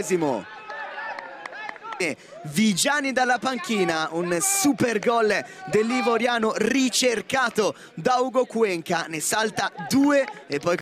Vigiani dalla panchina, un super gol dell'ivoriano ricercato da Ugo Cuenca, ne salta 2 e poi